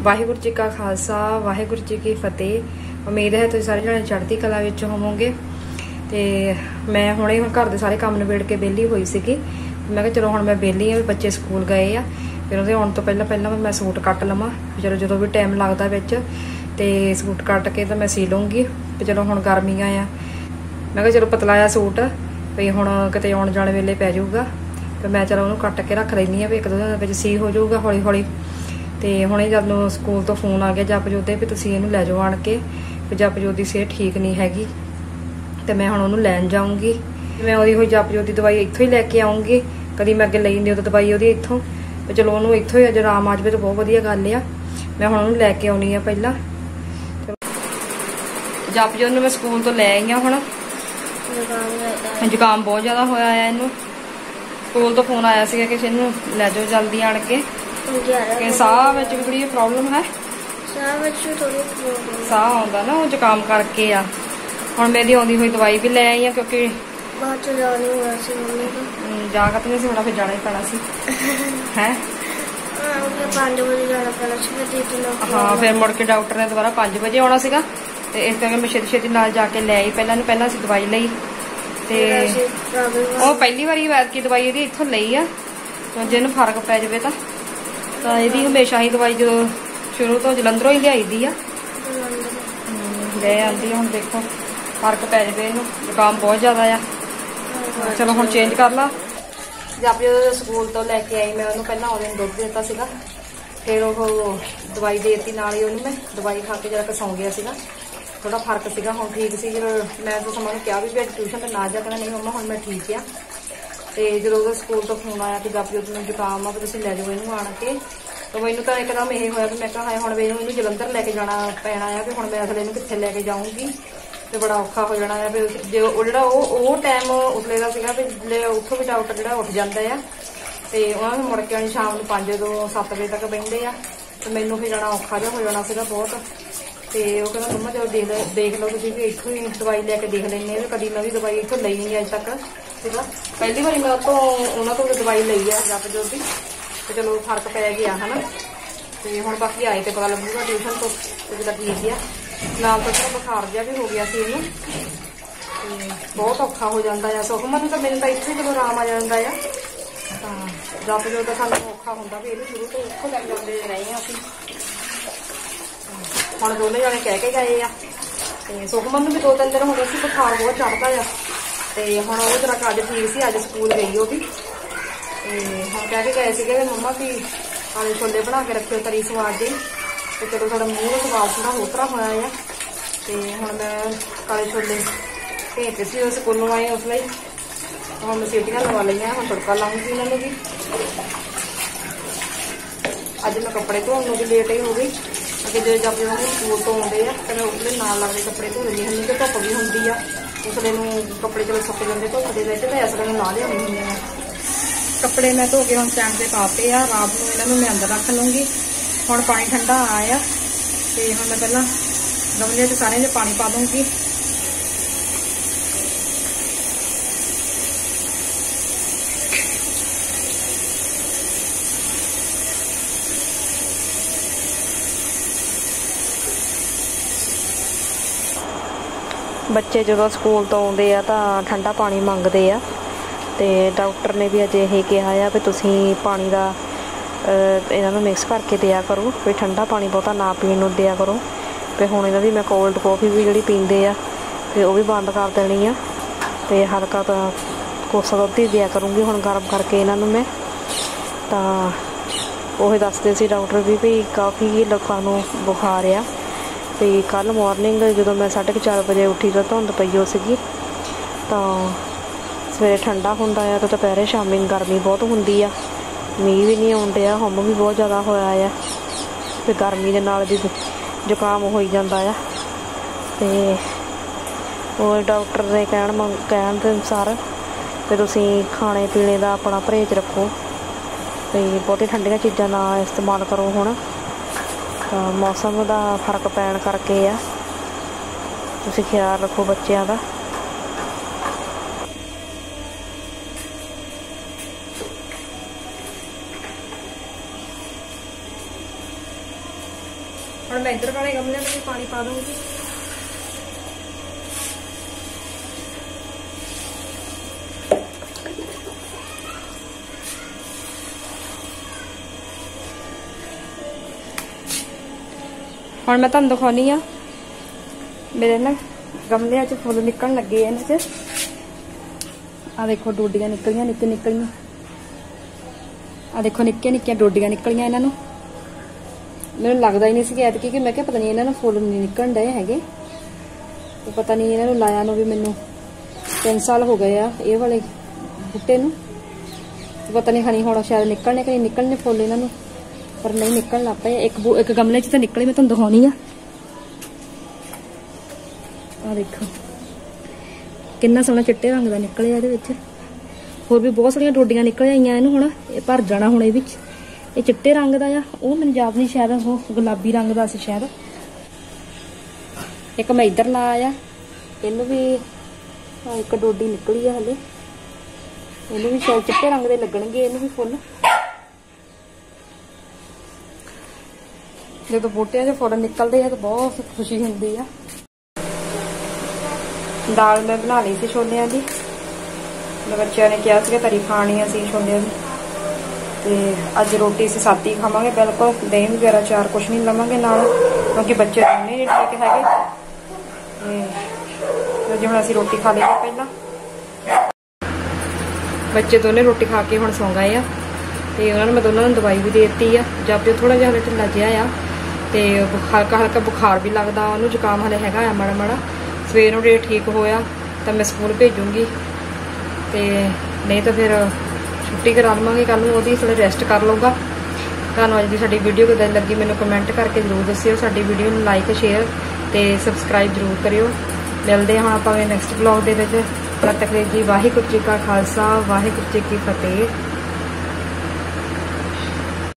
वाहिगुरू जी का खालसा वाहिगुरू जी की फतेह। उम्मीद है तुसीं सारे जणे चढ़ती कला विच होवोगे। ते मैं हुणे घर दे सारे काम निबेड़ के बेली हुई सीगी। मैं कहा चलो हुण मैं बेली आ, बच्चे स्कूल गए आ, फिर उहदे आउण तो पहला मैं सूट कट लवां। चलो जो भी टाइम लगदा विच ते सूट कट के तो मैं सी लूँगी। चलो हुण गर्मियां आ, मैं कहा चलो पतलाया सूट भी हुण किते आउण जाण वेले पै जाऊगा, तो मैं चलो उहनूं कट के रख लैनी आ भी एक दो दिन विच सी हो जाऊगा हौली हौली। तो हुणे जदों स्कूल तो फोन आ गया जपजोत दे भी तुसीं इहनूं लै जाओ आण के, भी जपजोत दी सेहत ठीक नहीं हैगी, तो मैं हुण उहनूं लैण जाऊँगी। मैं ओहदी होई जपजोत दी दवाई इत्थों ही लैके आऊँगी, कदी मैं अगे लई नहीं उदों दवाई ओहदी इत्थों, तो चलो उहनूं इत्थों ही अज आराम आ जावे तो बहुत वधिया गल आ। मैं हुण उहनूं लैके आउणी आ पहिलां। जपजोत नूं मैं स्कूल तो लै आई आ। हुण जुकाम बहुत ज्यादा होया है इहनूं। स्कूल तो फोन आया सीगा कि इहनूं लै जाओ जल्दी आण के, कि साह विच भी थोड़ी प्रॉब्लम है, साह आउंदा ना वो जुकाम करके आ। हुण मैं दी आउंदी होई दवाई भी लै आई आ, क्योंकि जा के नहीं होना, फिर जाना ही पैना सी है। हाँ फिर मुड़ के डॉक्टर ने दोबारा 5 बजे आना सीगा, ते इस करके मैं छेती छेती नाल जाके लै आई। पहला असीं दवाई लई ते वो पहली बारी की दवाई इहदी इत्थों लई आ, तो जे फर्क पै जावे तां इहदी हमेशा ही दवाई जो शुरू तो जलंधरों ही लियाई दी आ, ले आंदी। हुण देखो फर्क पै जावे, इहनूं जुकाम बहुत ज्यादा आ। चलो हुण चेंज कर ला। जब स्कूल तो लैके आई मैं उन्होंने पहला आउंदे दुध दिता सीगा, फिर वो दवाई देती नाल ही उन्होंने, मैं दवाई खा के जरा सौ गया सीगा, थोड़ा फर्क सीगा, हुण ठीक सी। जो मैं तो समा कहा भी अज ट्यूशन पर ना जा, कहना नहीं मम्मा हुण मैं ठीक आ। तो जो स्कूल तो फोन आया कि जपजोत नूं जुकाम आ, भी तुसीं लै जाओ इहनूं आण के, तो मैनूं तां एकदम ये होया भी मैं कहा हाय हुण इहनूं जलंधर लैके जाना पैना आ, भी हुण मैं अगले नूं कित्थे लैके जाऊँगी, तो बड़ा औखा हो जाना है। फिर जो वो टाइम उसले का सीगा भी जिसले उत्थों भी डॉक्टर जिहड़ा उठ जाता है, तो उन्होंने मुड़ के शाम को 5 तो 7 बजे तक बहिंदे आ, तो मैनूं फिर जाना औखा जिहा हो जाना सीगा बहुत। तो वो कहना मम्मा चलो देख लो तुसीं भी इत्थों ही दवाई लैके देख लैंदे, कभी मैं भी दवाई इत्थों लई नहीं अज तक सीगा। पहली बारी मैं उत्तों उन्होंने तो दवाई लई आ जपजोत दी, तो चलो फर्क पै गया है ना। तो हुण बाकी आए तो पता लगूगा ट्यूशन तो जिदा ठीक आ। नाल तो थोड़ा बुखार जिहा भी हो गया सी इहनूं, बहुत औखा हो जाता है। सुखमन तो मैनूं तां इत्थे चलो आराम आ जाता है, जपजोत तो सानूं औखा हुंदा भी इहनूं शुरू तो उत्थों लै जांदे रहे आ असीं। हुण दोनों जणे कह के गए आ, ते सुखमन नूं भी 2-3 दिन हो गए सी बुखार बहुत चढ़दा आ, ते हुण वो जरा अज ठीक सी, अज स्कूल गई वो भी। हुण कह के गए सीगे भी मम्मा भी काले छोले बना के रखियो तरी स्वाद जी, तो चलो थोड़ा मूँह स्वाद थोड़ा होतरा होया है। तो हुण मैं काले छोले भेजते सी स्कूलों आए उसलिए, हम मैं सीटियां लगा लिया, हम तड़का लाऊंगी इन्होंने भी। अज मैं कपड़े धोने भी लेट ही हो गई, क्योंकि जब जो स्कूल तो आते हैं तो मैं उसले नाल लगते कपड़े धो लेनी हूँ, तो धुप्प भी होंगी आ, उसले कपड़े चलो सुक जाते धुप्प के विच, तो इसलिए मैं ला लियानी हुंदी आ। कपड़े मैं धो के हम स्टैंड से पाते आ, रात को इन्होंने मैं अंदर रख लूँगी। हुण पानी ठंडा आया, तो हम मैं पहला गमले च सारे पानी पा दूँगी। बच्चे जो स्कूल तो आते हैं तो ठंडा पानी मंगते आ, तो डॉक्टर ने भी अज यही कहा है भी तुसीं पानी का इन्हों मिक्स करके दिया करो, भी ठंडा पानी बहुता ना पीण दिया करो। तो हुण इन्हां दी मैं कोल्ड कॉफ़ी भी जिहड़ी पींदे आ तो वो भी बंद कर देनी आ, तो हल्का तो कोसा दुध ही दिया करूँगी हुण गर्म करके इन्हों मैं। तो वो दसदे सी डॉक्टर भी काफ़ी लोगों नूं बुखार आ, तो कल मॉर्निंग जो मैं 4:30 बजे उठी तो धुंध पई हो सीगी, तो सवेरे ठंडा हुंदा है, तो दोपहरे शामी गर्मी बहुत होंदी आ, मीह भी नहीं आउंदे आ, हुम भी बहुत ज़्यादा होया है, तो गर्मी दे नाल भी जुकाम हो ही जाता है। तो वो डॉक्टर ने कहण दे अनुसार कि तुसीं खाने पीने का अपना परहेज रखो, तो बहुती ठंडियां चीज़ां ना इस्तेमाल करो। हुण तो मौसम का फर्क पैण करके आ, तुसीं ख्याल रखो बच्चों का। ਹੁਣ ਮੈਂ ਇੱਧਰ ਵਾਲੇ ਗਮਲੇ में भी पानी पा दूंगी। ਹੁਣ मैं तुहानू दिखानी आ मेरे ना गमलियां च फुल निकलण लगे इन्हां च। आ देखो डोडियां निकलियां निक्की निकलियां, आ देखो निक्के निक्कियां डोडियां निकलियां इन्हां नूं। मैनूं लगदा ही नहीं सी ऐतकी कि मैं क्या पता नहीं इन्हां नूं फुल नहीं निकलण डए हैगे, तो पता नहीं इन्हां नूं लाया नूं भी मैनूं 3 साल हो गए आ ये वाले बूटे नूं, तो पता नहीं खनी हुण शायद निकलने कि नहीं निकलने फुल इन्हां नूं, पर नहीं निकलण लग पे। एक गमले च तो निकले, मैं तुहानूं दिखाउणी आ देखो किन्ना सोहना चिट्टे रंग का निकलिया इहदे विच। होर भी बहुत सारियां डोडियां निकल आईयां इहनूं, हुण ये भर जाना हुण। ये चिट्टे रंग का आ, वो मैनूं याद नहीं, शायद वो गुलाबी रंग का सी शायद। एक मैं इधर लाया, इनू भी एक डोडी निकली है हले, इनू भी शायद चिट्टे रंग के लगणगे इनू भी फुल। जो बूटियां च फुल निकलते हैं तो बहुत खुशी होंदी है। दाल मैं बना ली थी छोलियां की, बच्चों ने कहा कि तरी खानी सी छोलियां की, तो अज रोटी असीं सादी खावांगे बिल्कुल, दही वगैरह चार कुछ नहीं लवांगे नाल, क्योंकि बच्चे दोने नहीं ठीक है। जो हम असीं रोटी खा ली पहला, बच्चे दोने रोटी खा के हुण सौ गए आ, तो उन्होंने मैं दोनों ने दवाई भी दे दी आ। जब जो थोड़ा जिहा ढिल्ला जिहा आ, तो हल्का हल्का बुखार भी लगता, उन्होंने जुकाम हले हैगा माड़ा माड़ा। सवेर नूं ठीक होया तो मैं स्कूल भेजूंगी, तो नहीं तो फिर छुट्टी करा लवांगे कल नूं, ओहदी थोड़ा रेस्ट कर लूँगा। तुहानूं अज दी साडी वीडियो किदां लगी मैनूं कमेंट करके जरूर दस्सिओ। साडी वीडियो नूं लाइक शेयर ते सबसक्राइब जरूर करियो। मिलदे हां आपां नैक्सट ब्लॉग दे विच। तद तक जी वाहिगुरू जी का खालसा वाहिगुरू जी की फतेह।